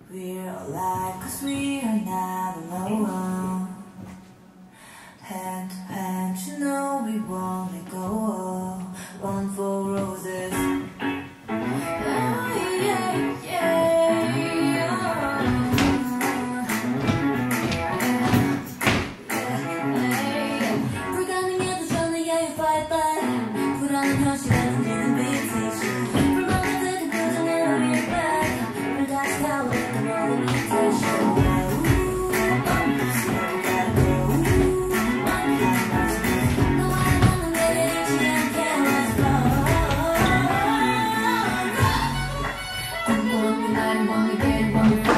We're alive 'cause we are not alone. Hand to hand, you know we won't let go. Run for roses. 불가능해도 전에 fight back. 불안한 현실에 들리는 beat 불만한 표정으로 we're back. 물 다시 타오르는 너의 meditation. I want to get it, want to